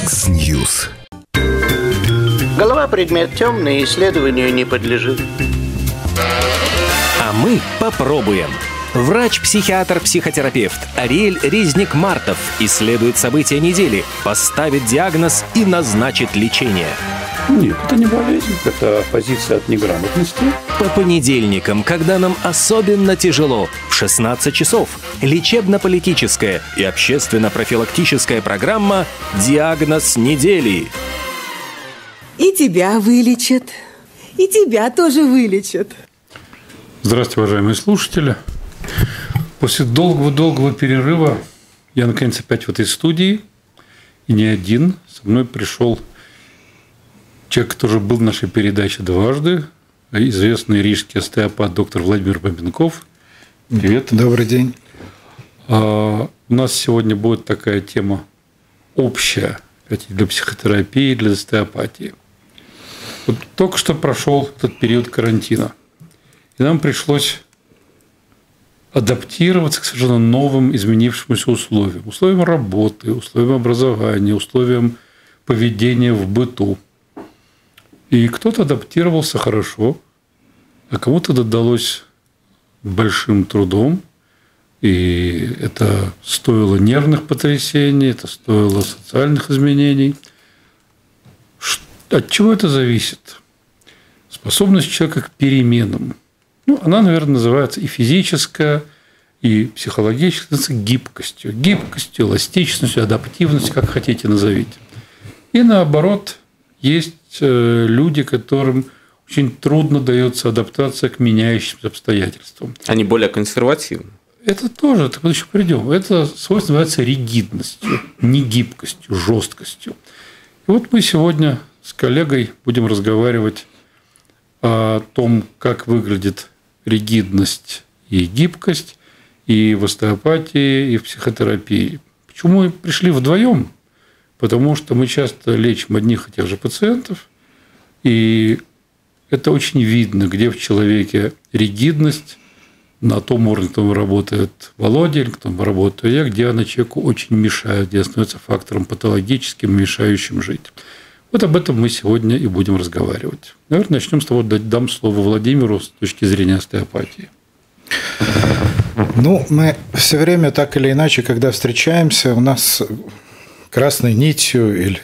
Яндекс.Ньюс. Голова предмет темный, исследованию не подлежит. А мы попробуем. Врач-психиатр-психотерапевт Ариэль Резник-Мартов исследует события недели, поставит диагноз и назначит лечение. Нет, это не болезнь, это позиция от неграмотности. По понедельникам, когда нам особенно тяжело, в 16 часов лечебно-политическая и общественно-профилактическая программа «Диагноз недели». И тебя вылечат, и тебя тоже вылечат. Здравствуйте, уважаемые слушатели. После долгого перерыва я, наконец, опять в этой студии. И не один. Со мной пришел человек, который был в нашей передаче дважды. Известный рижский остеопат доктор Владимир Бабенков. Привет. Добрый день. У нас сегодня будет такая тема общая для психотерапии, для остеопатии. Вот только что прошел этот период карантина. И нам пришлось адаптироваться к совершенно новым, изменившимся условиям. Условиям работы, условиям образования, условиям поведения в быту. И кто-то адаптировался хорошо, а кому-то додалось большим трудом. И это стоило нервных потрясений, это стоило социальных изменений. От чего это зависит? Способность человека к переменам. Она, наверное, называется и физическая, и психологическая, гибкостью. Гибкостью, эластичностью, адаптивностью, как хотите назовите. И наоборот, есть люди, которым очень трудно дается адаптация к меняющимся обстоятельствам. Они более консервативны. Это тоже, так вот еще придем. Это свойство называется ригидностью, не гибкостью, жесткостью. И вот мы сегодня с коллегой будем разговаривать о том, как выглядит ригидность и гибкость и в остеопатии, и в психотерапии. Почему мы пришли вдвоем? Потому что мы часто лечим одних и тех же пациентов, и это очень видно, где в человеке ригидность, на том уровне, на котором работает Володя, или на котором работаю я, где она человеку очень мешает, где становится фактором патологическим, мешающим жить. Вот об этом мы сегодня и будем разговаривать. Наверное, начнем с того, дам слово Владимиру с точки зрения остеопатии. Мы все время так или иначе, когда встречаемся, у нас красной нитью или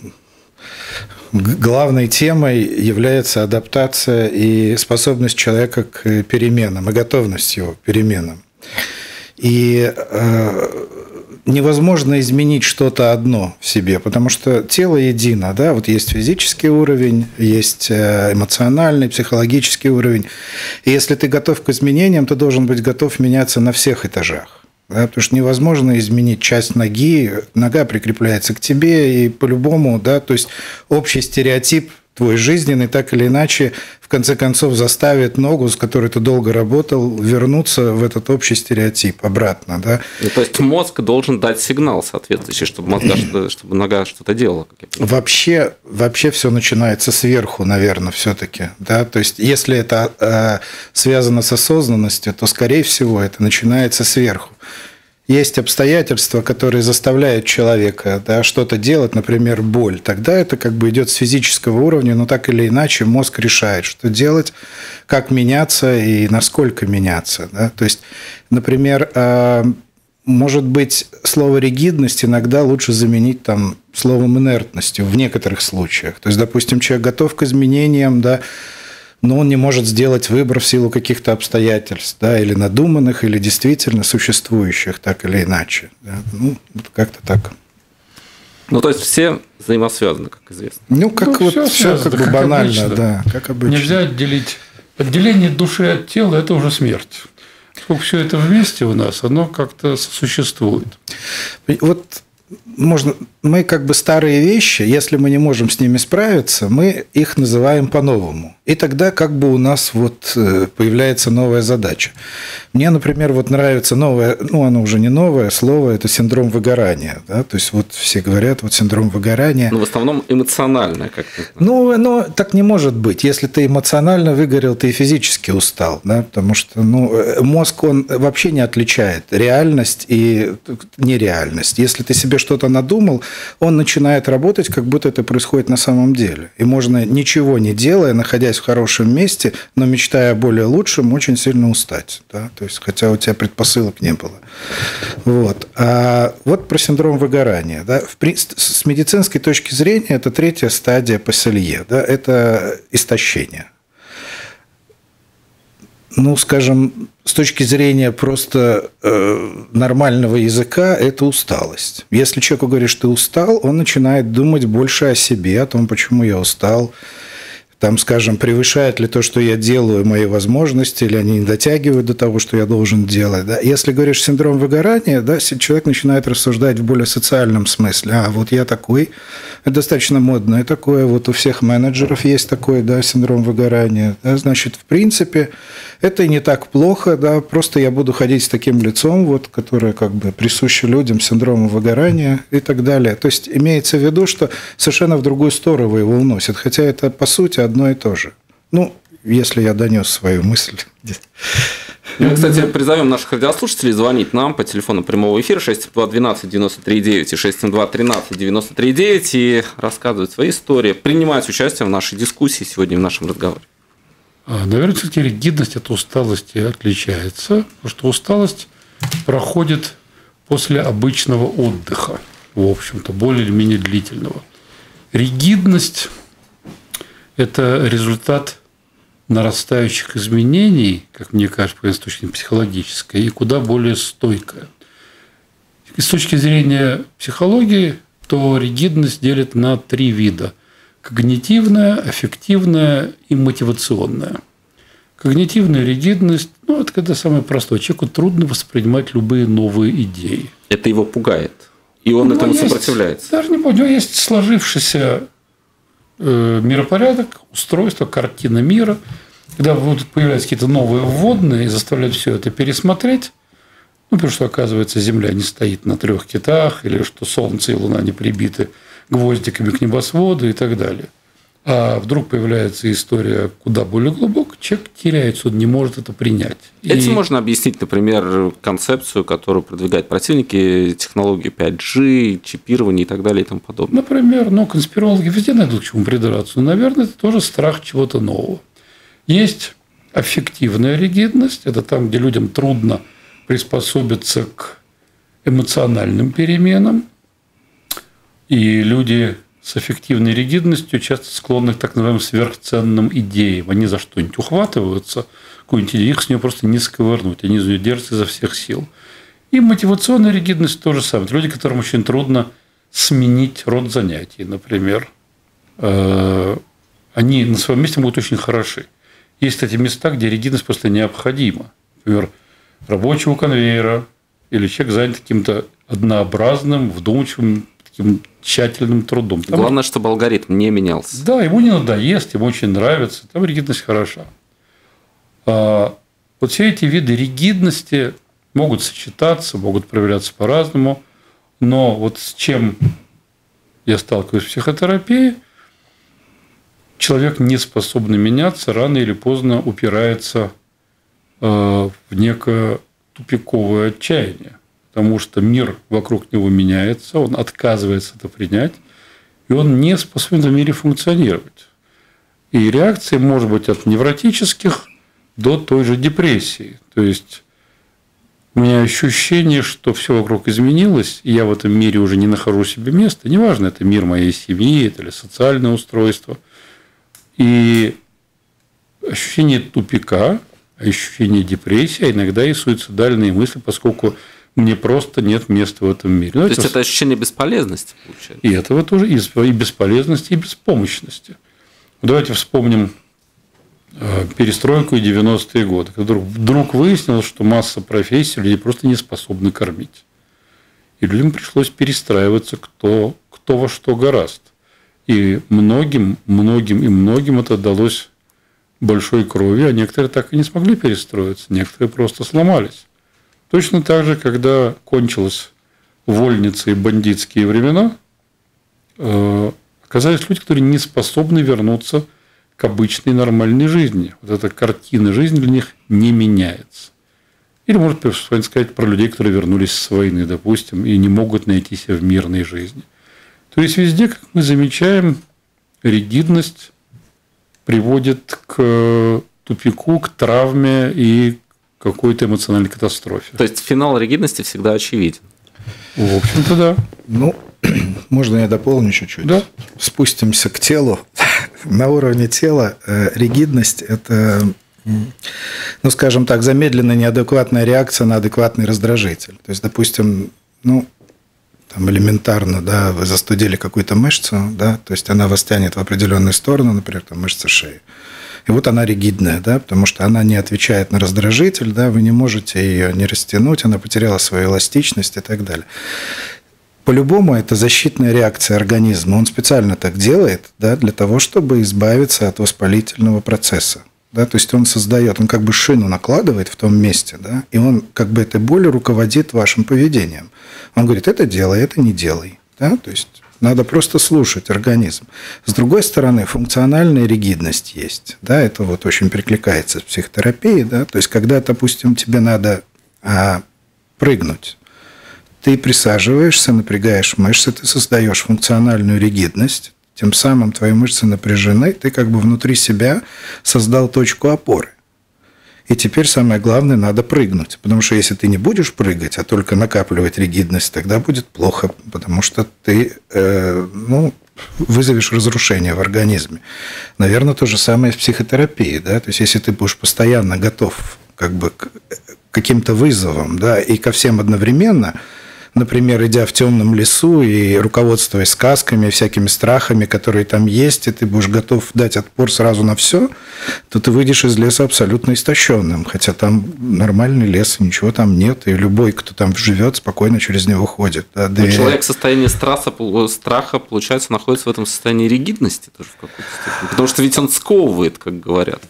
главной темой является адаптация и способность человека к переменам, и готовность его к переменам. И невозможно изменить что-то одно в себе, потому что тело едино, да, вот есть физический уровень, есть эмоциональный, психологический уровень. И если ты готов к изменениям, ты должен быть готов меняться на всех этажах. Да, потому что невозможно изменить часть ноги, нога прикрепляется к тебе, и по-любому, да, то есть общий стереотип твой жизненный так или иначе в конце концов заставит ногу, с которой ты долго работал, вернуться в этот общий стереотип обратно. Да? То есть мозг должен дать сигнал соответствующий, чтобы нога что-то делала. Вообще все начинается сверху, наверное, все-таки. Да? То есть если это связано с осознанностью, то, скорее всего, это начинается сверху. Есть обстоятельства, которые заставляют человека, да, что-то делать, например, боль. Тогда это идет с физического уровня, но так или иначе мозг решает, что делать, как меняться и насколько меняться. Да. То есть, например, может быть, слово «ригидность» иногда лучше заменить словом «инертностью» в некоторых случаях. То есть, допустим, человек готов к изменениям, да, но он не может сделать выбор в силу каких-то обстоятельств, да, или надуманных, или действительно существующих, так или иначе. Да. Как-то так. То есть все взаимосвязаны, как известно. Все банально, обычно. Да, как обычно. Нельзя отделить. Отделение души от тела – это уже смерть. Сколько все это вместе у нас, оно как-то существует. Вот мы старые вещи, если мы не можем с ними справиться, мы их называем по-новому. И тогда как бы у нас вот появляется новая задача. Мне, например, вот нравится новое, ну, оно уже не новое слово, это синдром выгорания. Да? То есть, вот все говорят, вот синдром выгорания. Но в основном эмоциональное как-то. Ну, оно так не может быть. Если ты эмоционально выгорел, ты и физически устал. Да? Потому что мозг, он вообще не отличает реальность и нереальность. Если ты себе что-то надумал, он начинает работать, как будто это происходит на самом деле. И можно, ничего не делая, находясь в хорошем месте, но мечтая о более лучшем, очень сильно устать. Да? То есть, хотя у тебя предпосылок не было. Вот. А вот про синдром выгорания. Да? С медицинской точки зрения это третья стадия Пасселье. Да? Это истощение. Ну, скажем, с точки зрения просто нормального языка, это усталость. Если человеку говоришь, ты устал, он начинает думать больше о себе, о том, почему я устал. Там, скажем, превышает ли то, что я делаю, мои возможности, или они не дотягивают до того, что я должен делать. Да? Если говоришь синдром выгорания, да, человек начинает рассуждать в более социальном смысле. А вот я такой, это достаточно модное такое, вот у всех менеджеров есть такой, да, синдром выгорания. Да? Значит, в принципе, это и не так плохо, да, просто я буду ходить с таким лицом, вот, которое как бы присуще людям, синдрому выгорания и так далее. То есть, имеется в виду, что совершенно в другую сторону его уносит, хотя это, по сути, одно и то же. Ну, если я донес свою мысль. Мы, кстати, призовем наших радиослушателей звонить нам по телефону прямого эфира 672-12-93-9 и 672-13-93-9 и рассказывать свои истории, принимать участие в нашей дискуссии сегодня, в нашем разговоре. Наверное, все-таки ригидность от усталости отличается, потому что усталость проходит после обычного отдыха, в общем-то, более или менее длительного. Ригидность – это результат нарастающих изменений, как мне кажется, с точки зрения психологической, и куда более стойкая. С точки зрения психологии, то ригидность делит на 3 вида – когнитивная, аффективная и мотивационная. Когнитивная ригидность – ну, это когда самое простое. Человеку трудно воспринимать любые новые идеи. Это его пугает, и он этому сопротивляется. Даже не помню, у него есть сложившийся миропорядок, устройство, картина мира. Когда вот появляются какие-то новые вводные и заставляют все это пересмотреть, ну, потому что, оказывается, Земля не стоит на 3 китах, или что Солнце и Луна не прибиты гвоздиками к небосводу и так далее. А вдруг появляется история куда более глубокая, человек теряется, он не может это принять. Этим можно объяснить, например, концепцию, которую продвигают противники, технологии 5G, чипирование и так далее и тому подобное. Например, конспирологи везде найдут к чему придраться. Но, наверное, это тоже страх чего-то нового. Есть аффективная ригидность, это там, где людям трудно приспособиться к эмоциональным переменам. И люди с аффективной ригидностью часто склонны к так называемым сверхценным идеям. Они за что-нибудь ухватываются, какую-нибудь идею, их с нее просто не сковырнуть, они за нее держатся изо всех сил. И мотивационная ригидность то же самое. Это люди, которым очень трудно сменить род занятий, например. Они на своем месте будут очень хороши. Есть, кстати, места, где ригидность просто необходима. Например, рабочего конвейера или человек занят каким-то однообразным, вдумчивым, таким тщательным трудом. Там главное, чтобы алгоритм не менялся. Да, ему не надоест, ему очень нравится, там ригидность хороша. Вот все эти виды ригидности могут сочетаться, могут проявляться по-разному, но вот с чем я сталкиваюсь в психотерапии, человек, не способный меняться, рано или поздно упирается в некое тупиковое отчаяние. Потому что мир вокруг него меняется, он отказывается это принять, и он не способен в мире функционировать. И реакция может быть от невротических до той же депрессии. То есть, у меня ощущение, что все вокруг изменилось, и я в этом мире уже не нахожу себе места. Неважно, это мир моей семьи, это или социальное устройство. И ощущение тупика, ощущение депрессии, а иногда и суицидальные мысли, поскольку мне просто нет места в этом мире. То есть, это ощущение бесполезности, получается? И этого тоже, и бесполезности, и беспомощности. Давайте вспомним перестройку и 90-е годы. Когда вдруг выяснилось, что масса профессий людей просто не способны кормить. И людям пришлось перестраиваться, кто во что горазд. И многим это далось большой крови, а некоторые так и не смогли перестроиться, некоторые просто сломались. Точно так же, когда кончилась вольница и бандитские времена, оказались люди, которые не способны вернуться к обычной нормальной жизни. Вот эта картина жизни для них не меняется. Или, может сказать, про людей, которые вернулись с войны, допустим, и не могут найти себя в мирной жизни. То есть, везде, как мы замечаем, ригидность приводит к тупику, к травме и какой-то эмоциональной катастрофе. То есть, финал ригидности всегда очевиден. В общем-то, да. Ну, можно я дополню чуть-чуть? Да. Спустимся к телу. На уровне тела ригидность – это, ну, скажем так, замедленная неадекватная реакция на адекватный раздражитель. То есть, допустим, ну, там элементарно, да, вы застудили какую-то мышцу, да, то есть она вас тянет в определенную сторону, например, там мышца шеи. И вот она ригидная, да, потому что она не отвечает на раздражитель, да, вы не можете ее не растянуть, она потеряла свою эластичность и так далее. По-любому это защитная реакция организма. Он специально так делает, да, для того, чтобы избавиться от воспалительного процесса. Да, то есть он создает, он как бы шину накладывает в том месте, да, и он как бы этой болью руководит вашим поведением. Он говорит, это делай, это не делай. Да? То есть надо просто слушать организм. С другой стороны, функциональная ригидность есть. Да? Это вот очень перекликается с психотерапией. Да? То есть когда, допустим, тебе надо прыгнуть, ты присаживаешься, напрягаешь мышцы, ты создаешь функциональную ригидность, тем самым твои мышцы напряжены, ты как бы внутри себя создал точку опоры. И теперь самое главное, надо прыгнуть. Потому что если ты не будешь прыгать, а только накапливать ригидность, тогда будет плохо, потому что ты вызовешь разрушение в организме. Наверное, то же самое с психотерапией. Да? То есть, если ты будешь постоянно готов как бы, к каким-то вызовам, да, и ко всем одновременно, например, идя в темном лесу и руководствуясь сказками, всякими страхами, которые там есть, и ты будешь готов дать отпор сразу на все, то ты выйдешь из леса абсолютно истощенным. Хотя там нормальный лес, ничего там нет, и любой, кто там живет, спокойно через него ходит. Да, человек в состоянии страха, получается, находится в этом состоянии ригидности тоже в какой-то степени. Потому что ведь он сковывает, как говорят.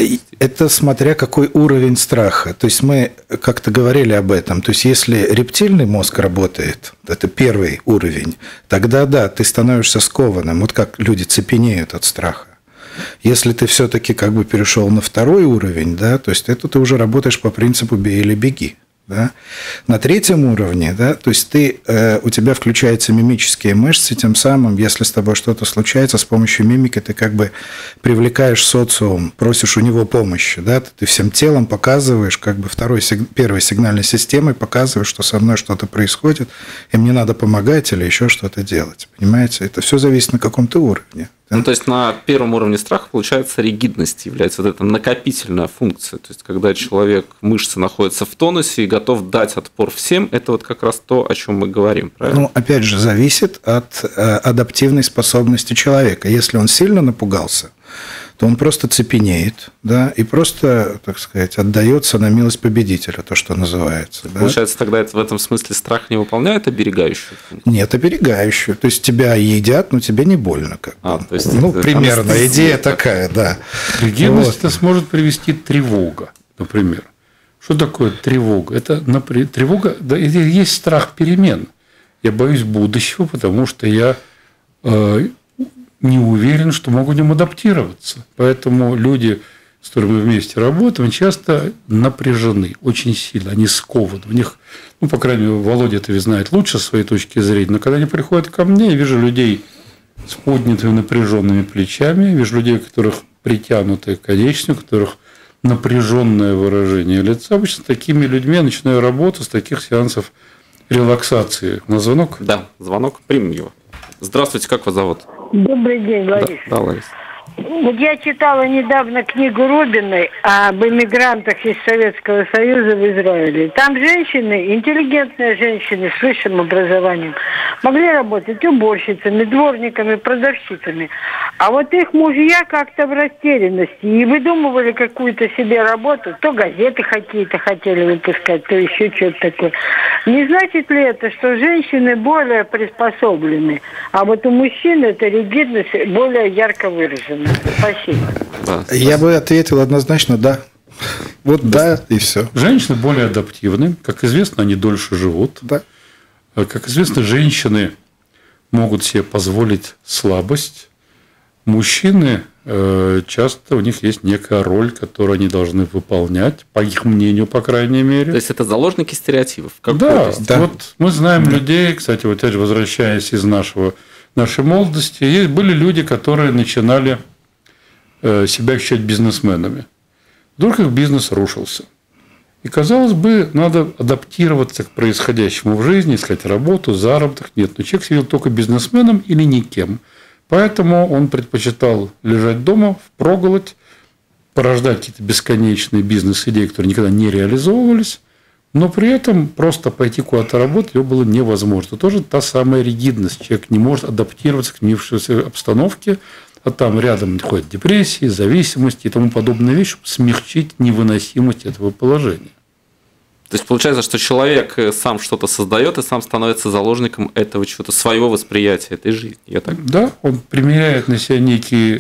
Это смотря какой уровень страха. То есть мы как-то говорили об этом. То есть если рептильный мозг работает, это первый уровень, тогда да, ты становишься скованным. Вот как люди цепенеют от страха. Если ты все-таки как бы перешел на второй уровень, да, то есть это ты уже работаешь по принципу «бей или беги». Да? На третьем уровне, да, то есть у тебя включаются мимические мышцы, тем самым, если с тобой что-то случается, с помощью мимики ты как бы привлекаешь социум, просишь у него помощи, да, ты всем телом показываешь, как бы первой сигнальной системой показываешь, что со мной что-то происходит, и мне надо помогать или еще что-то делать, понимаете? Это все зависит на каком-то уровне. Ну, то есть на первом уровне страха, получается, ригидность является вот эта накопительная функция. То есть, когда человек, мышцы находятся в тонусе и готов дать отпор всем, это вот как раз то, о чем мы говорим, правильно? Ну, опять же, зависит от адаптивной способности человека. Если он сильно напугался, то он просто цепенеет, да, и просто, так сказать, отдается на милость победителя, то, что называется. Да? Получается, тогда в этом смысле страх не выполняет оберегающую функцию? Нет, оберегающую. То есть тебя едят, но тебе не больно. Как бы. То есть примерно. Идея такая, да. Ригидность это сможет привести тревога, например. Что такое тревога? Это тревога, да, есть страх перемен. Я боюсь будущего, потому что я не уверен, что могу в нем адаптироваться. Поэтому люди, с которыми мы вместе работаем, часто напряжены очень сильно, они скованы. У них, ну, по крайней мере, Володя это знает лучше с своей точки зрения, но когда они приходят ко мне, я вижу людей с поднятыми напряженными плечами, вижу людей, у которых притянутые конечности, у которых напряженное выражение лица. Обычно с такими людьми я начинаю работу с таких сеансов релаксации. На звонок? Да, звонок, примем его. Здравствуйте, как вас зовут? Добрый день, Лариса. Да, Лариса. Вот я читала недавно книгу Рубиной об иммигрантах из Советского Союза в Израиле. Там женщины, интеллигентные женщины с высшим образованием, могли работать уборщицами, дворниками, продавщицами. А вот их мужья как-то в растерянности и выдумывали какую-то себе работу. То газеты какие-то хотели выпускать, то еще что-то такое. Не значит ли это, что женщины более приспособлены, а вот у мужчин эта ригидность более ярко выражена? Спасибо. Да. Я бы ответил однозначно «да». Вот да, и все. Женщины более адаптивны. Как известно, они дольше живут. Да. Как известно, женщины могут себе позволить слабость. Мужчины часто у них есть некая роль, которую они должны выполнять, по их мнению, по крайней мере. То есть это заложники стереотипов. Да, вот мы знаем людей, кстати, вот опять же, возвращаясь из нашей молодости, были люди, которые начинали себя ощущать бизнесменами. Вдруг их бизнес рушился. И, казалось бы, надо адаптироваться к происходящему в жизни, искать работу, заработок. Нет, но человек себя видел только бизнесменом или никем. Поэтому он предпочитал лежать дома, впроголодь, порождать какие-то бесконечные бизнес-идеи, которые никогда не реализовывались, но при этом просто пойти куда-то работать его было невозможно. Это тоже та самая ригидность. Человек не может адаптироваться к сменившейся обстановке, а там рядом ходят депрессии, зависимости и тому подобные вещи, чтобы смягчить невыносимость этого положения. То есть получается, что человек сам что-то создает и сам становится заложником этого чего-то, своего восприятия этой жизни. Да, он примеряет на себя некий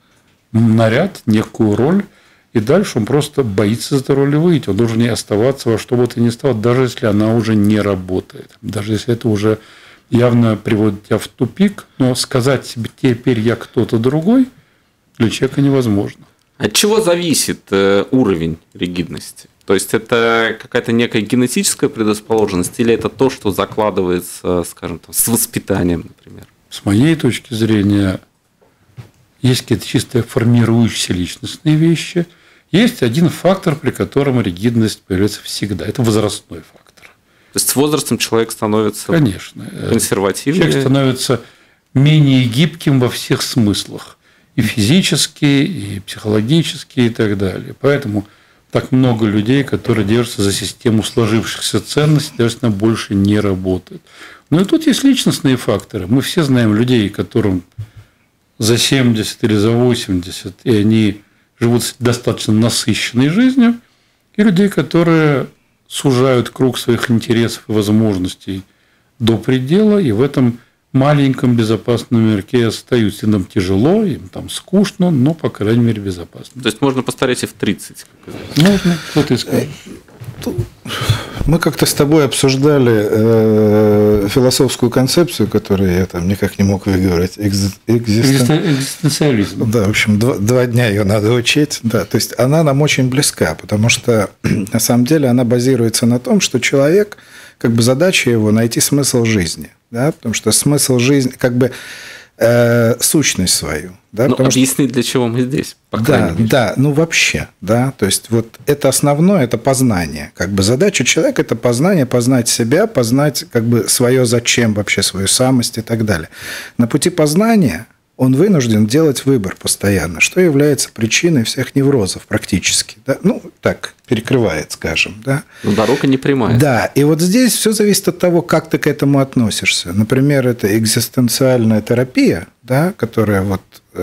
наряд, некую роль, и дальше он просто боится из этой роли выйти. Он должен не оставаться во что бы то ни стало, даже если она уже не работает, даже если это уже явно приводит тебя в тупик, но сказать себе «теперь я кто-то другой» для человека невозможно. От чего зависит уровень ригидности? То есть это какая-то некая генетическая предрасположенность или это то, что закладывается, скажем, с воспитанием, например? С моей точки зрения, есть какие-то чисто формирующиеся личностные вещи. Есть один фактор, при котором ригидность появляется всегда. Это возрастной фактор. То есть с возрастом человек становится консервативнее? Человек становится менее гибким во всех смыслах. И физически, и психологически, и так далее. Поэтому так много людей, которые держатся за систему сложившихся ценностей, даже если она больше не работает. Но и тут есть личностные факторы. Мы все знаем людей, которым за 70 или за 80, и они живут достаточно насыщенной жизнью, и людей, которые сужают круг своих интересов и возможностей до предела, и в этом маленьком безопасном мирке остаются. Им там тяжело, им там скучно, но, по крайней мере, безопасно. То есть можно постареть и в 30. Можно, кто-то и скажет. Мы как-то с тобой обсуждали философскую концепцию, которую я там никак не мог выговорить. Экзистенциализм. Да, в общем, 2 дня ее надо учить. Да, то есть она нам очень близка, потому что на самом деле она базируется на том, что человек, как бы задача его найти смысл жизни. Да, потому что смысл жизни, как бы сущность свою. Да, объяснить, для чего мы здесь. Да, ну вообще, да, то есть вот это основное, это познание. Как бы задача человека – это познание, познать себя, познать как бы свое зачем, вообще свою самость и так далее. На пути познания он вынужден делать выбор постоянно, что является причиной всех неврозов практически. Да? Ну, так, перекрывает, скажем. Да? Но дорога не прямая. Да, и вот здесь все зависит от того, как ты к этому относишься. Например, это экзистенциальная терапия, да, которая вот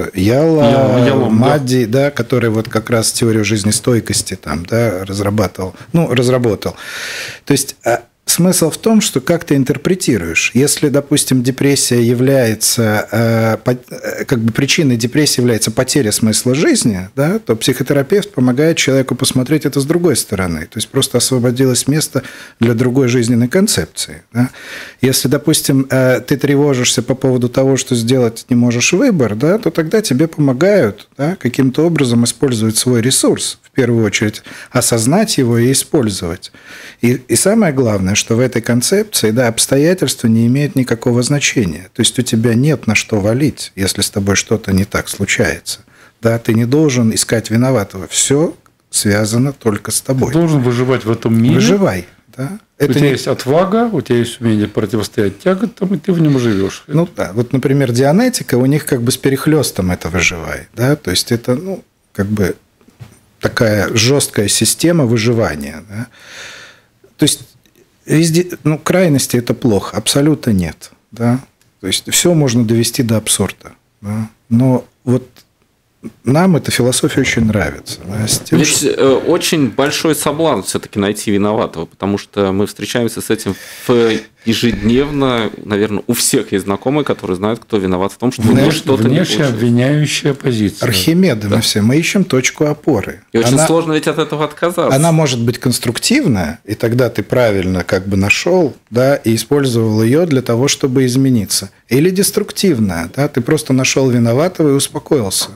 Мадди, да, который вот как раз теорию жизнестойкости там, да, разработал. То есть смысл в том, что как ты интерпретируешь. Если, допустим, депрессия является, как бы причиной депрессии является потеря смысла жизни, да, то психотерапевт помогает человеку посмотреть это с другой стороны. То есть просто освободилось место для другой жизненной концепции. Да. Если, допустим, ты тревожишься по поводу того, что сделать не можешь выбор, да, то тогда тебе помогают, да, каким-то образом использовать свой ресурс, в первую очередь осознать его и использовать. И самое главное, что в этой концепции, да, обстоятельства не имеют никакого значения. То есть у тебя нет на что валить, если с тобой что-то не так случается. Да, ты не должен искать виноватого. Все связано только с тобой. Ты должен выживать в этом мире. Выживай. Да. У тебя есть отвага, у тебя есть умение противостоять тяготам, и ты в нем живешь. Ну да, вот, например, Дианетика, у них как бы с перехлестом это выживай. Да? То есть это, как бы такая жесткая система выживания. Да? То есть везде, крайности – это плохо, абсолютно нет. Да? То есть все можно довести до абсурда. Да? Но вот нам эта философия очень нравится. Да, с тем, Ведь очень большой соблазн все-таки найти виноватого, потому что мы встречаемся с этим ежедневно. Наверное, у всех есть знакомые, которые знают, кто виноват в том, что что-то не получилось. Обвиняющая позиция. Архимеды мы все. Мы ищем точку опоры. И очень сложно ведь от этого отказаться. Она может быть конструктивная, и тогда ты правильно как бы нашел, да, и использовал ее для того, чтобы измениться. Или деструктивная, да, ты просто нашел виноватого и успокоился.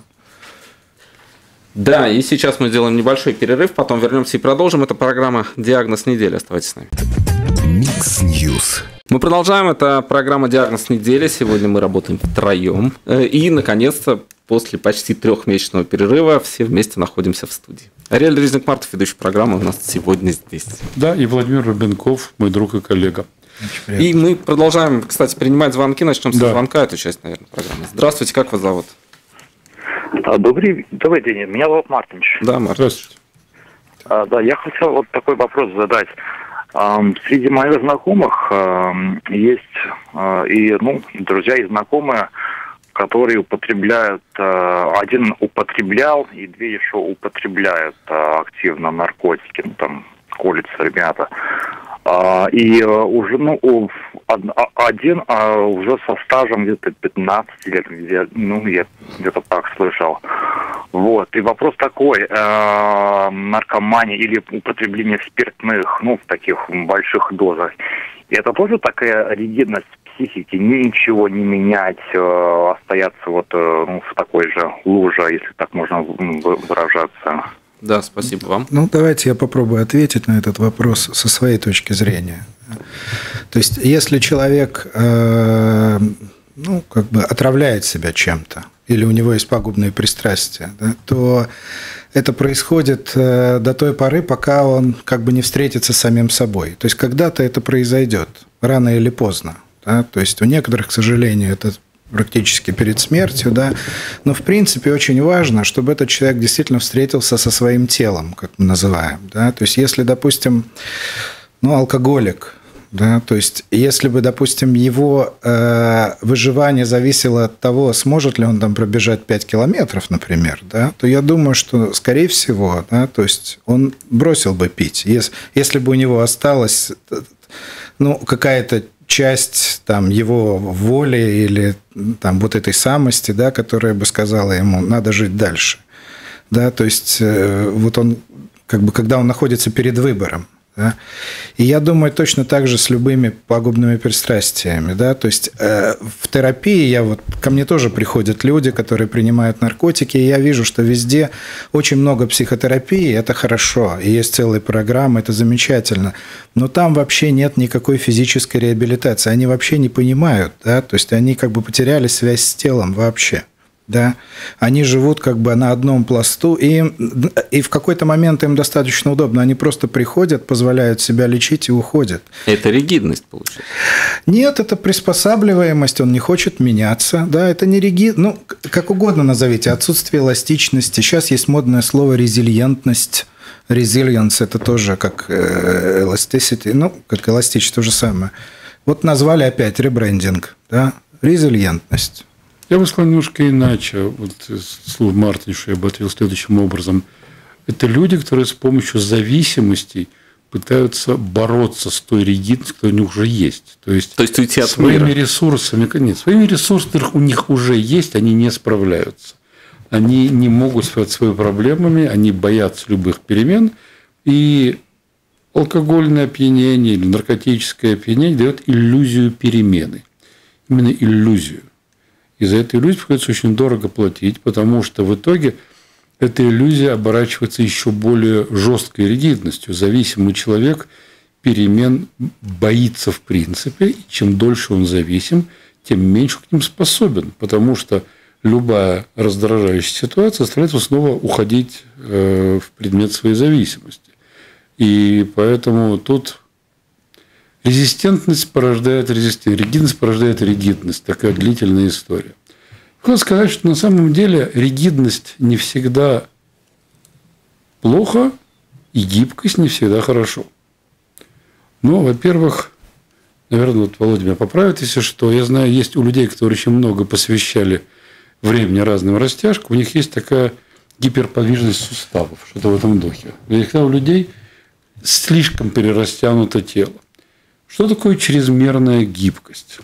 Да, и сейчас мы сделаем небольшой перерыв, потом вернемся и продолжим. Это программа «Диагноз недели». Оставайтесь с нами. Микс Ньюс. Мы продолжаем. Это программа «Диагноз недели». Сегодня мы работаем втроем. И, наконец-то, после почти 3-месячного перерыва все вместе находимся в студии. Ариэль Резник-Мартов, ведущий программы, у нас сегодня здесь. Да, и Владимир Рубенков, мой друг и коллега. И мы продолжаем, кстати, принимать звонки. Начнем со звонка, эту часть, наверное, программы. Здравствуйте, как вас зовут? Добрый день, меня зовут Мартинч. Да, Мартин. Здравствуйте. Да, я хотел вот такой вопрос задать. Среди моих знакомых есть и друзья, и знакомые, которые употребляют, один употреблял, и 2 еще употребляют активно наркотики, там колются ребята. И уже, один уже со стажем где-то 15 лет, я где-то так слышал. Вот. И вопрос такой, наркомания или употребление спиртных, в таких больших дозах, это тоже такая ригидность психики, ничего не менять, остаться в такой же луже, если так можно выражаться? Да, спасибо вам. Давайте я попробую ответить на этот вопрос со своей точки зрения. То есть, если человек отравляет себя чем-то, или у него есть пагубные пристрастия, да, то это происходит до той поры, пока он не встретится с самим собой. То есть, когда-то это произойдет, рано или поздно. Да? То есть, у некоторых, к сожалению, это практически перед смертью, да, но в принципе очень важно, чтобы этот человек действительно встретился со своим телом, как мы называем, да, то есть если, допустим, алкоголик, да, то есть если бы, допустим, его выживание зависело от того, сможет ли он там пробежать 5 километров, например, да, то я думаю, что, скорее всего, да, то есть он бросил бы пить, если бы у него осталась какая-то часть его воли или вот этой самости, да, которая бы сказала ему, надо жить дальше. Да, то есть он, когда он находится перед выбором. Да? И я думаю, точно так же с любыми пагубными пристрастиями. Да? То есть в терапии ко мне тоже приходят люди, которые принимают наркотики, и я вижу, что везде очень много психотерапии, это хорошо, и есть целые программы, это замечательно, но там вообще нет никакой физической реабилитации, они вообще не понимают, да? То есть они потеряли связь с телом вообще. Да? Они живут на одном пласту, и в какой-то момент им достаточно удобно. Они просто приходят, позволяют себя лечить и уходят. Это ригидность, получается? Нет, это приспосабливаемость, он не хочет меняться. Да? Это не ригидность, как угодно назовите, отсутствие эластичности. Сейчас есть модное слово резилиентность. Resilience – это тоже как elasticity, как эластичность, то же самое. Назвали опять ребрендинг, да? Резилиентность. Я бы сказал немножко иначе. Слово Мартинша я бы ответил следующим образом. Это люди, которые с помощью зависимостей пытаются бороться с той ригидностью, которая у них уже есть. То есть уйти от своими мира. Ресурсами, нет, своими ресурсами, которых у них уже есть, они не справляются. Они не могут справиться с своими проблемами, они боятся любых перемен. И алкогольное опьянение или наркотическое опьянение дает иллюзию перемены. Именно иллюзию. И за эту иллюзию приходится очень дорого платить, потому что в итоге эта иллюзия оборачивается еще более жесткой ригидностью. Зависимый человек перемен боится в принципе, и чем дольше он зависим, тем меньше к ним способен, потому что любая раздражающая ситуация заставляет его снова уходить в предмет своей зависимости. И поэтому тут резистентность порождает резистентность, ригидность порождает ригидность. Такая длительная история. Хочу сказать, что на самом деле ригидность не всегда плохо, и гибкость не всегда хорошо. Но, во-первых, наверное, Володя меня поправит, если что, я знаю, есть у людей, которые очень много посвящали времени разного растяжка, у них есть такая гиперподвижность суставов, что-то в этом духе. Когда у людей слишком перерастянуто тело. Что такое чрезмерная гибкость?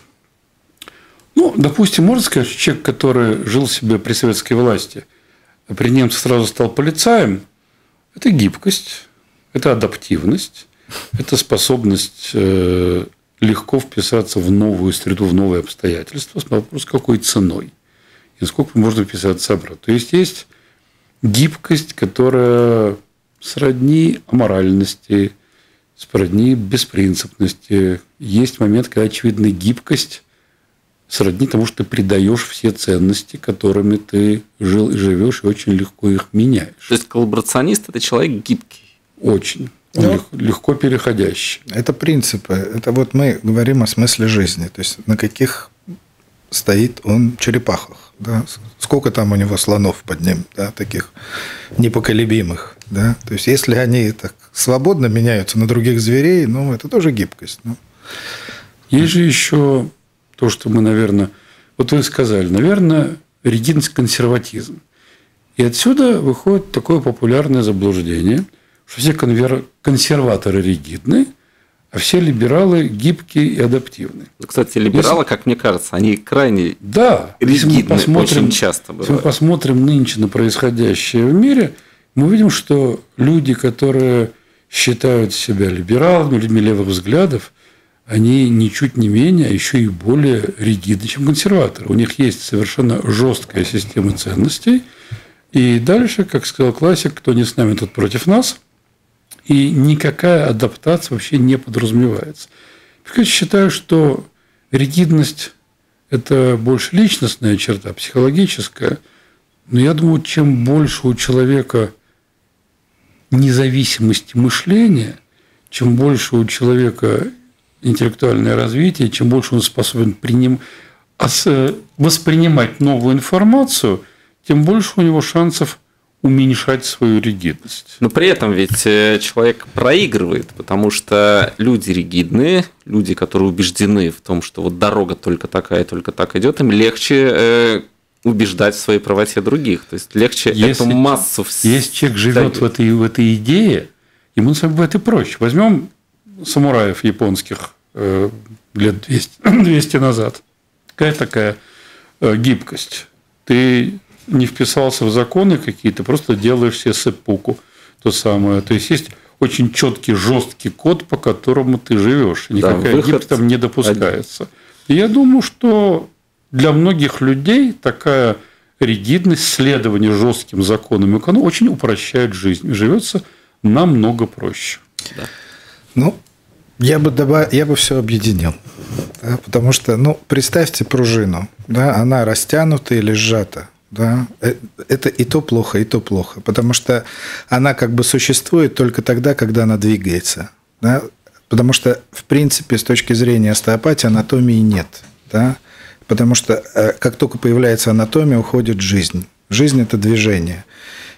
Ну, допустим, можно сказать, что человек, который жил себе при советской власти, а при немцах сразу стал полицаем, это гибкость, это адаптивность, это способность легко вписаться в новую среду, в новые обстоятельства. Вопрос, какой ценой и насколько можно вписаться обратно. То есть гибкость, которая сродни аморальности, сродни беспринципности. Есть момент, когда, очевидно, гибкость сродни тому, что ты придаешь все ценности, которыми ты жил и живешь, и очень легко их меняешь. То есть коллаборационист – это человек гибкий. Очень. Он легко переходящий. Это принципы. Это вот мы говорим о смысле жизни. То есть на каких стоит он черепахах. Да? Сколько там у него слонов под ним, да, таких непоколебимых. Да? То есть если они так свободно меняются на других зверей, ну, это тоже гибкость. Ну. Есть же еще то, что мы, наверное, вот вы сказали, наверное, ригидность, консерватизм. И отсюда выходит такое популярное заблуждение, что все консерваторы ригидны, а все либералы гибкие и адаптивны. Кстати, либералы, как мне кажется, они крайне ригидны, очень часто бывают. Если мы посмотрим нынче на происходящее в мире, мы увидим, что люди, которые считают себя либералами, людьми левых взглядов, они ничуть не менее, а еще и более ригидны, чем консерваторы. У них есть совершенно жесткая система ценностей. И дальше, как сказал классик, кто не с нами, тот против нас. И никакая адаптация вообще не подразумевается. Я считаю, что ригидность – это больше личностная черта, психологическая. Но я думаю, чем больше у человека независимости мышления, чем больше у человека интеллектуальное развитие, чем больше он способен воспринимать новую информацию, тем больше у него шансов уменьшать свою ригидность. Но при этом ведь человек проигрывает, потому что люди ригидные, люди, которые убеждены в том, что вот дорога только такая, только так идет, им легче убеждать в своей правоте других. То есть легче эту массу... Если человек живет в этой идее, ему бывает и проще. Возьмем самураев японских лет 200 назад. Какая такая гибкость? Ты не вписался в законы какие-то, просто делаешь себе сэппуку, то самое. То есть есть очень четкий, жесткий код, по которому ты живешь. Никакая гибкость там не допускается. И я думаю, что для многих людей такая ригидность, следование жестким законам, оно очень упрощает жизнь. И живется намного проще. Да. Ну, я бы все объединил. Да, потому что, представьте пружину. Да, она растянута или сжата. Да, это и то плохо, и то плохо. Потому что она как бы существует только тогда, когда она двигается. Да? Потому что, в принципе, с точки зрения остеопатии, анатомии нет. Да? Потому что как только появляется анатомия, уходит жизнь. Жизнь – это движение.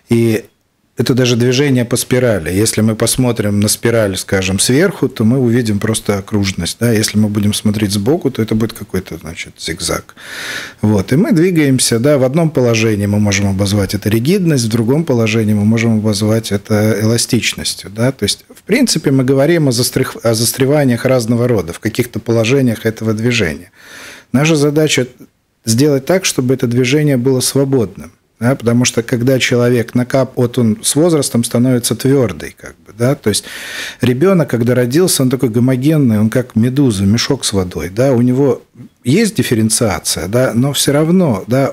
И это даже движение по спирали. Если мы посмотрим на спираль, скажем, сверху, то мы увидим просто окружность. Да? Если мы будем смотреть сбоку, то это будет какой-то, зигзаг. Вот. И мы двигаемся. Да? В одном положении мы можем обозвать это ригидность, в другом положении мы можем обозвать это эластичностью. Да? То есть, в принципе, мы говорим о застреваниях разного рода, в каких-то положениях этого движения. Наша задача сделать так, чтобы это движение было свободным. Да, потому что когда человек он с возрастом становится твердый, да, то есть ребенок, когда родился, он такой гомогенный, он как медуза, мешок с водой, да, у него есть дифференциация, да, но все равно, да,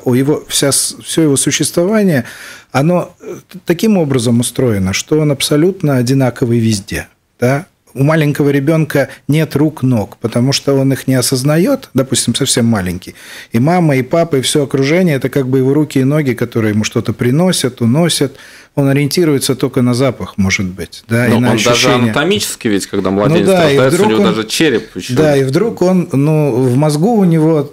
все его существование, оно таким образом устроено, что он абсолютно одинаковый везде, да. У маленького ребенка нет рук, ног, потому что он их не осознает, допустим, совсем маленький. И мама, и папа, и все окружение – это как бы его руки и ноги, которые ему что-то приносят, уносят. Он ориентируется только на запах, может быть. Да, и на он ощущение. Даже анатомически ведь, когда младенец рождается, у него даже череп еще. Да, и вдруг он, в мозгу у него,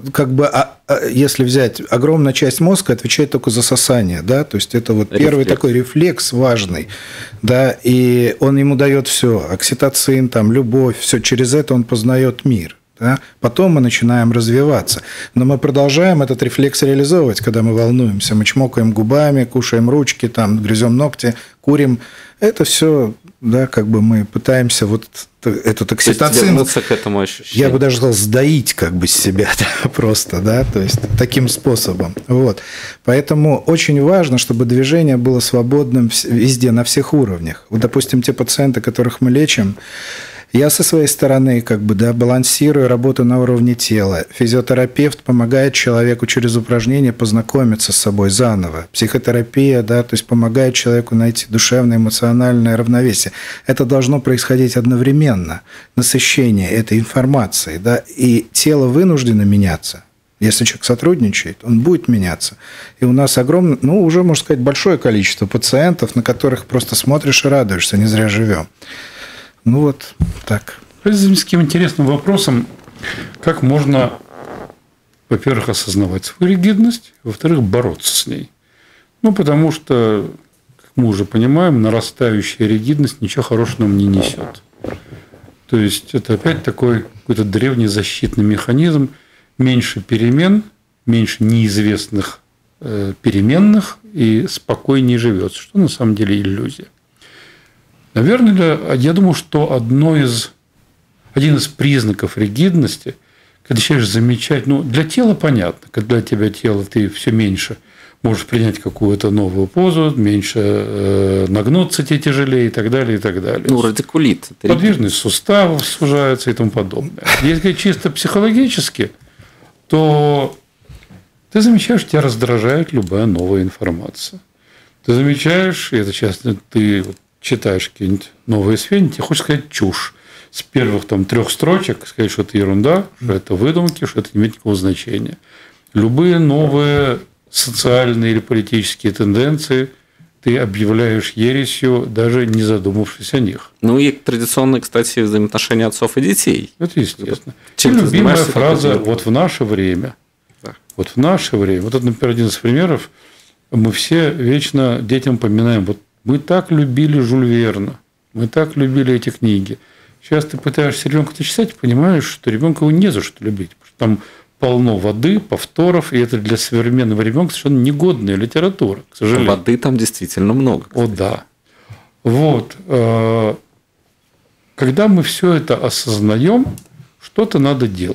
если взять, огромная часть мозга отвечает только за сосание. Да? То есть это вот первый такой рефлекс важный. Да? И он ему дает все: окситоцин, любовь, все. Через это он познает мир. Да? Потом мы начинаем развиваться. Но мы продолжаем этот рефлекс реализовывать, когда мы волнуемся. Мы чмокаем губами, кушаем ручки, там, грызем ногти, курим. Это все, да, как бы мы пытаемся вот эту токситоцин... вернуться к этому ощущению. Я бы даже сказал, сдаить как бы с себя, да, просто, да, то есть таким способом. Вот. Поэтому очень важно, чтобы движение было свободным везде, на всех уровнях. Вот, допустим, те пациенты, которых мы лечим, я со своей стороны как бы, да, балансирую работу на уровне тела. Физиотерапевт помогает человеку через упражнения познакомиться с собой заново. Психотерапия, да, то есть помогает человеку найти душевное, эмоциональное равновесие. Это должно происходить одновременно. Насыщение этой информацией, да, и тело вынуждено меняться. Если человек сотрудничает, он будет меняться. И у нас огромное, ну, уже, можно сказать, большое количество пациентов, на которых просто смотришь и радуешься, не зря живем. Ну вот так. Пользуемся таким интересным вопросом, как можно, во-первых, осознавать свою ригидность, во-вторых, бороться с ней. Ну, потому что, как мы уже понимаем, нарастающая ригидность ничего хорошего нам не несет. То есть, это опять такой какой-то древний защитный механизм. Меньше перемен, меньше неизвестных переменных, и спокойнее живется, что на самом деле иллюзия. Наверное, я думаю, что один из признаков ригидности, когда начинаешь замечать, ну, для тела понятно, когда для тебя тело, ты все меньше можешь принять какую-то новую позу, меньше нагнуться тебе тяжелее и так далее, и так далее. Ну, радикулит. Подвижность суставов сужается и тому подобное. Если чисто психологически, то ты замечаешь, тебя раздражает любая новая информация. Ты замечаешь, и это часто ты читаешь какие-нибудь новые сведения, тебе хочешь сказать чушь. С первых 3 строчек сказать, что это ерунда, что это выдумки, что это не имеет никакого значения. Любые новые социальные или политические тенденции ты объявляешь ересью, даже не задумавшись о них. Ну и традиционные, кстати, взаимоотношения отцов и детей. Это естественно. Чем любимая фраза «вот в наше время». Да. Вот в наше время. Вот это, например, один из примеров. Мы все вечно детям поминаем. Вот мы так любили Жюль Верна, мы так любили эти книги. Сейчас ты пытаешься ребенка читать, понимаешь, что ребенка его не за что любить. Потому что там полно воды, повторов, и это для современного ребенка совершенно негодная литература, к сожалению. Воды там действительно много. О, да. Вот. Когда мы все это осознаем, что-то надо делать.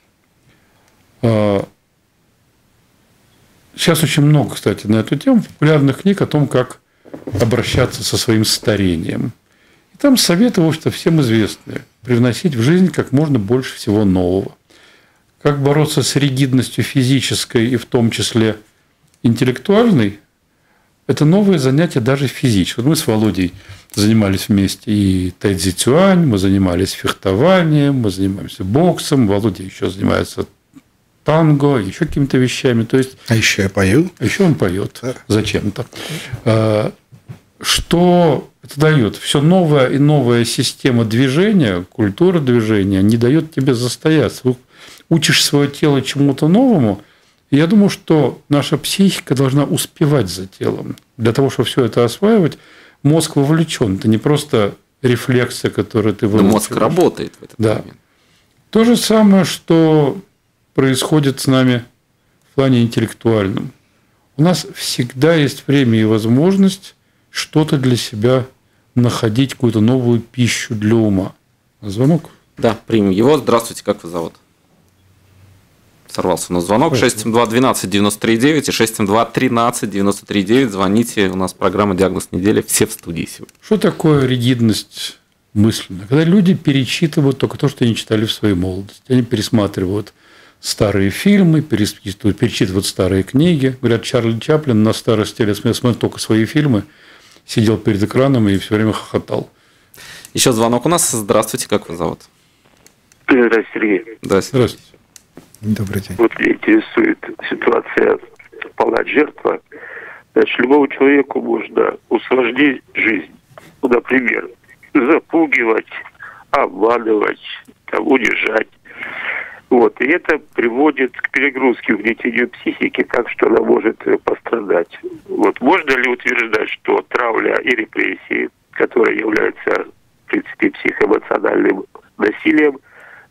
Сейчас очень много, кстати, на эту тему популярных книг о том, как обращаться со своим старением. И там советы, в общем-то, всем известные. Привносить в жизнь как можно больше всего нового. Как бороться с ригидностью физической и в том числе интеллектуальной, это новое занятие даже физическое. Вот мы с Володей занимались вместе и тайцзи-цюань, мы занимались фехтованием, мы занимаемся боксом, Володя еще занимается танго, еще какими-то вещами. То есть, а еще я пою. А еще он поет зачем-то. Что это дает? Все новая и новая система движения, культура движения не дает тебе застояться. Учишь свое тело чему-то новому, и я думаю, что наша психика должна успевать за телом. Для того, чтобы все это осваивать, мозг вовлечен. Это не просто рефлексы, которые ты выучиваешь. Но мозг работает в этот момент. То же самое, что происходит с нами в плане интеллектуальном. У нас всегда есть время и возможность что-то для себя находить, какую-то новую пищу для ума. Звонок? Да, примем его. Здравствуйте, как вас зовут? Сорвался у нас звонок. 672-12-93-9 и 672-13-93-9. Звоните. У нас программа «Диагноз недели». Все в студии сегодня. Что такое ригидность мысленная? Когда люди перечитывают только то, что они читали в своей молодости. Они пересматривают старые фильмы, перечитывают старые книги. Говорят, Чарли Чаплин на старости лет смотрел только свои фильмы, сидел перед экраном и все время хохотал. Еще звонок у нас. Здравствуйте, как вас зовут? Здравствуйте, Сергей. Здравствуйте. Добрый день. Вот меня интересует ситуация палач-жертва. Значит, любому человеку можно усложнить жизнь. Ну, например, запугивать, обманывать, унижать. Вот. И это приводит к перегрузке, угнетению психики, так что она может пострадать. Вот. Можно ли утверждать, что травля и репрессии, которые являются, в принципе, психоэмоциональным насилием,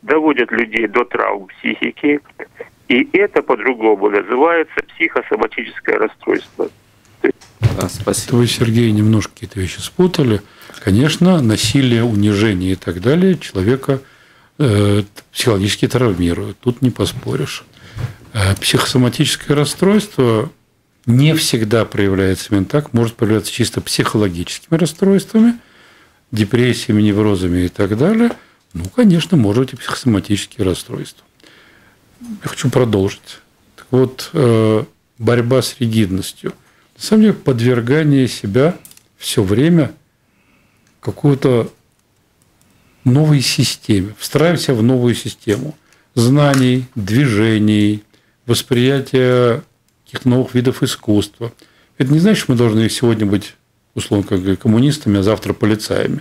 доводят людей до травм психики, и это по-другому называется психосоматическое расстройство. Да, спасибо. Вы, Сергей, немножко какие-то вещи спутали. Конечно, насилие, унижение и так далее человека психологически травмирует. Тут не поспоришь. Психосоматическое расстройство не всегда проявляется именно так, может проявляться чисто психологическими расстройствами, депрессиями, неврозами и так далее. Ну, конечно, может быть и психосоматические расстройства. Я хочу продолжить. Так вот, борьба с ригидностью. На самом деле, подвергание себя все время какой-то новой системе, встраивать себя в новую систему знаний, движений, восприятия каких-то новых видов искусства. Это не значит, что мы должны сегодня быть, условно говоря, коммунистами, а завтра полицаями.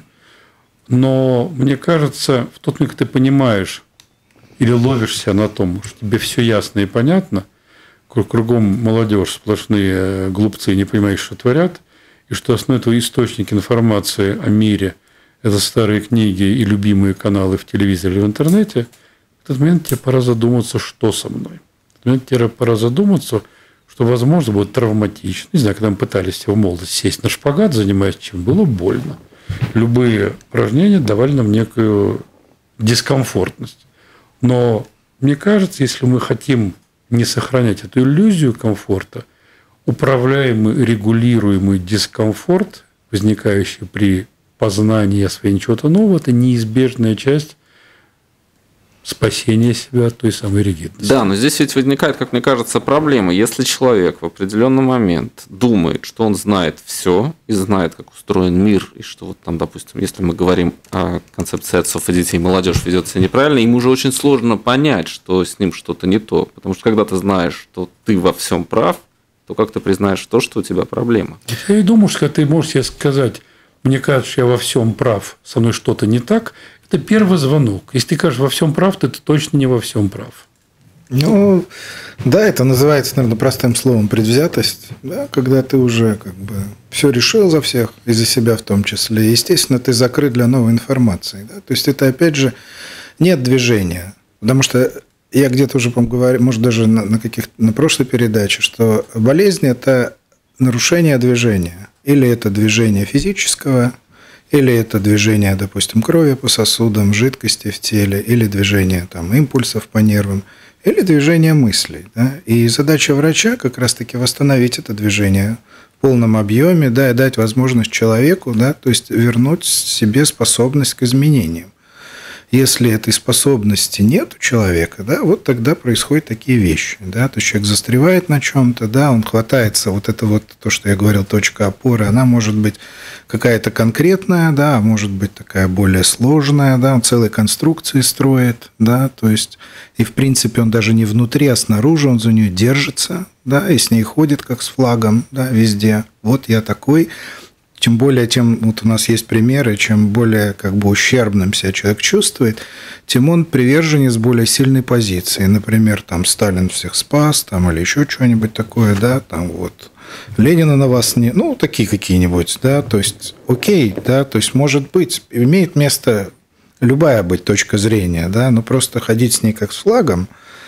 Но мне кажется, в тот момент, когда ты понимаешь или ловишься на том, что тебе все ясно и понятно, кругом молодежь, сплошные глупцы, не понимаешь, что творят, и что основной твой источник информации о мире – это старые книги и любимые каналы в телевизоре или в интернете, в этот момент тебе пора задуматься, что со мной. В этот момент тебе пора задуматься, что, возможно, будет травматично. Не знаю, когда мы пытались в молодости сесть на шпагат, занимаясь чем, было больно. Любые упражнения давали нам некую дискомфортность. Но мне кажется, если мы хотим не сохранять эту иллюзию комфорта, управляемый, регулируемый дискомфорт, возникающий при познании и освоении чего-то нового, это неизбежная часть спасения себя от той самой ригидности. Да, но здесь ведь возникает, как мне кажется, проблема. Если человек в определенный момент думает, что он знает все и знает, как устроен мир, и что вот там, допустим, если мы говорим о концепции отцов и детей, молодежь ведет себя неправильно, ему уже очень сложно понять, что с ним что-то не то. Потому что когда ты знаешь, что ты во всем прав, то как ты признаешь то, что у тебя проблема? Я и думаю, что ты можешь себе сказать, мне кажется, что я во всем прав, со мной что-то не так, это первый звонок. Если ты кажешь во всем прав, то ты точно не во всем прав. Ну, да, это называется, наверное, простым словом предвзятость, да, когда ты уже как бы все решил за всех, и за себя в том числе. Естественно, ты закрыт для новой информации. Да? То есть, это, опять же, нет движения. Потому что я где-то уже, по-моему, говорил, может, даже на прошлой передаче, что болезнь – это нарушение движения. Или это движение физического, или это движение, допустим, крови по сосудам, жидкости в теле, или движение там, импульсов по нервам, или движение мыслей. Да? И задача врача как раз-таки восстановить это движение в полном объеме, да, и дать возможность человеку, да, то есть вернуть себе способность к изменениям. Если этой способности нет у человека, да, вот тогда происходят такие вещи. Да, то есть человек застревает на чем-то, да, он хватается, вот это вот то, что я говорил, точка опоры, она может быть какая-то конкретная, да, может быть такая более сложная, да, он целые конструкции строит, да, то есть и в принципе он даже не внутри, а снаружи, он за нее держится, да, и с ней ходит как с флагом, да, везде. Вот я такой. Тем более, тем вот у нас есть примеры, чем более как бы ущербным себя человек чувствует, тем он приверженец более сильной позиции. Например, там Сталин всех спас, там, или еще что-нибудь такое, да, там вот Ленина на вас не... Ну, такие какие-нибудь, да, то есть окей, да, то есть может быть, имеет место любая быть точка зрения, да, но просто ходить с ней как с флагом,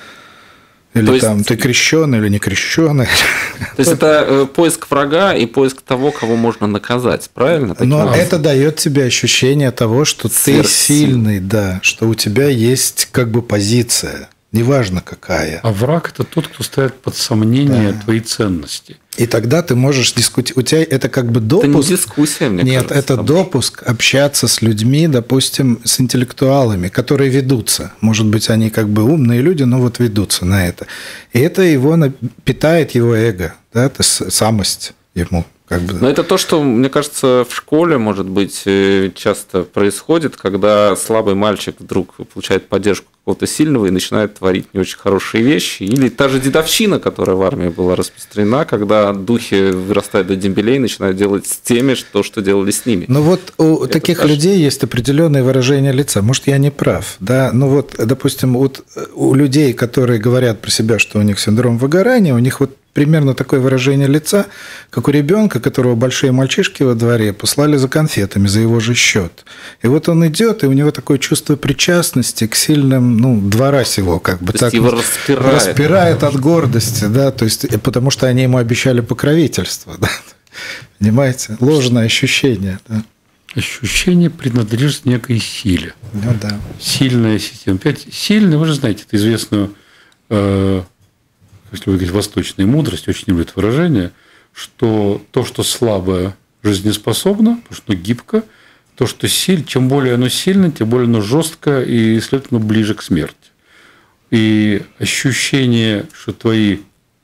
или то там есть... ты крещеный или не крещеный. То есть это поиск врага и поиск того, кого можно наказать, правильно? Но это дает тебе ощущение того, что ты сильный, да, что у тебя есть как бы позиция, неважно какая. А враг – это тот, кто ставит под сомнение твои ценности. И тогда ты можешь дискутировать. У тебя это как бы допуск. Это не дискуссия, мне кажется. Нет, это допуск общаться с людьми, допустим, с интеллектуалами, которые ведутся. Может быть, они как бы умные люди, но вот ведутся на это. И это его питает его эго, да, это самость ему. Как бы. Но это то, что, мне кажется, в школе, может быть, часто происходит, когда слабый мальчик вдруг получает поддержку какого-то сильного и начинает творить не очень хорошие вещи. Или та же дедовщина, которая в армии была распространена, когда духи вырастают до дембелей и начинают делать с теми то, что делали с ними. Ну вот у таких людей есть определенное выражение лица. Может, я не прав, да? Ну вот, допустим, вот у людей, которые говорят про себя, что у них синдром выгорания, у них вот примерно такое выражение лица, как у ребенка, которого большие мальчишки во дворе послали за конфетами за его же счет. И вот он идет, и у него такое чувство причастности к сильным, двора сего, как бы так его распирает от гордости, да, то есть, потому что они ему обещали покровительство, да. Понимаете? Ложное ощущение, да. Ощущение принадлежит некой силе. Ну да. Сильная система. Опять сильная, вы же знаете, это известную, если вы говорите, восточная мудрость, очень люблю это выражение, что то, что слабое, жизнеспособно, потому что оно гибко, то, что сильно, чем более оно сильно, тем более оно жестко и, следовательно, ближе к смерти. И ощущение, что твои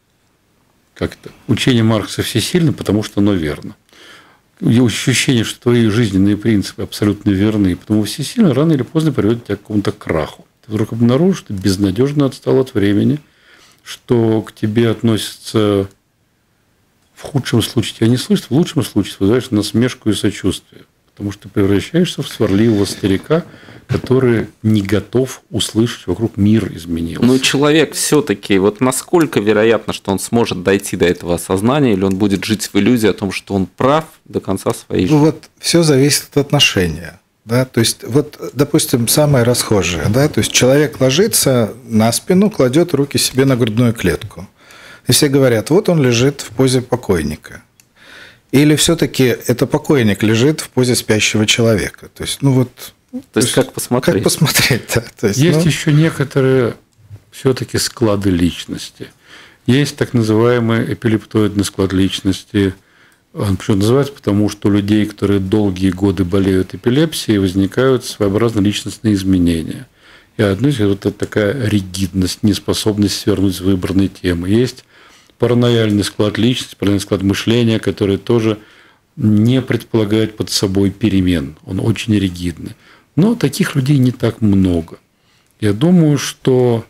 учение Маркса всесильно, потому что оно верно. И ощущение, что твои жизненные принципы абсолютно верны, потому всесильно рано или поздно приводит тебя к какому-то краху. Ты вдруг обнаружишь, что ты безнадежно отстал от времени, что к тебе относятся в худшем случае тебя не слышат, в лучшем случае вызываешь насмешку и сочувствие, потому что ты превращаешься в сварливого старика, который не готов услышать, вокруг мир изменился. Но человек все-таки, вот насколько вероятно, что он сможет дойти до этого осознания, или он будет жить в иллюзии о том, что он прав до конца своей жизни? Вот все зависит от отношения. Да? То есть, вот, допустим, самое расхожее. Да? То есть, человек ложится на спину, кладет руки себе на грудную клетку. И все говорят, вот он лежит в позе покойника. Или все-таки это покойник лежит в позе спящего человека. То есть, То есть, как посмотреть? Как посмотреть, да. То есть еще некоторые все-таки склады личности. Есть так называемый эпилептоидный склад личности. Он почему называется? Потому что у людей, которые долгие годы болеют эпилепсией, возникают своеобразные личностные изменения. И одно из них – это такая ригидность, неспособность свернуть с выбранной темы. Есть паранояльный склад личности, паранояльный склад мышления, который тоже не предполагает под собой перемен. Он очень ригидный. Но таких людей не так много. Я думаю, что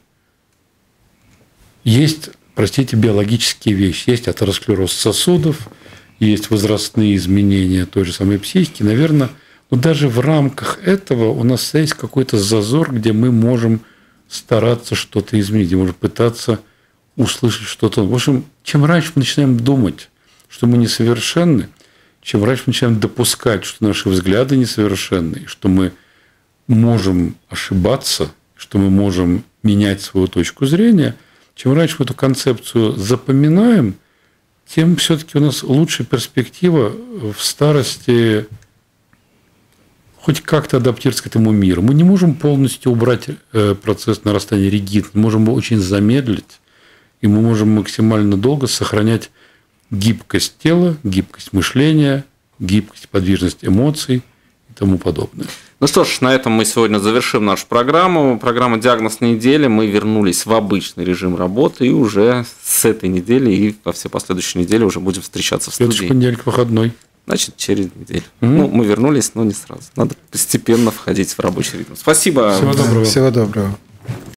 есть, биологические вещи. Есть атеросклероз сосудов, есть возрастные изменения той же самой психики. Наверное, даже в рамках этого у нас есть какой-то зазор, где мы можем стараться что-то изменить, где можем пытаться услышать что-то. В общем, чем раньше мы начинаем думать, что мы несовершенны, чем раньше мы начинаем допускать, что наши взгляды несовершенны, что мы можем ошибаться, что мы можем менять свою точку зрения, чем раньше мы эту концепцию запоминаем, тем все-таки у нас лучшая перспектива в старости хоть как-то адаптироваться к этому миру. Мы не можем полностью убрать процесс нарастания ригидности, мы можем его очень замедлить, и мы можем максимально долго сохранять гибкость тела, гибкость мышления, гибкость, подвижность эмоций и тому подобное. Ну что ж, на этом мы сегодня завершим нашу программу. Программа «Диагноз недели». Мы вернулись в обычный режим работы, и уже с этой недели и во все последующие недели уже будем встречаться в студии. Следующий понедельник выходной. Значит, через неделю. Мы вернулись, но не сразу. Надо постепенно входить в рабочий ритм. Спасибо. Всего доброго. Всего доброго.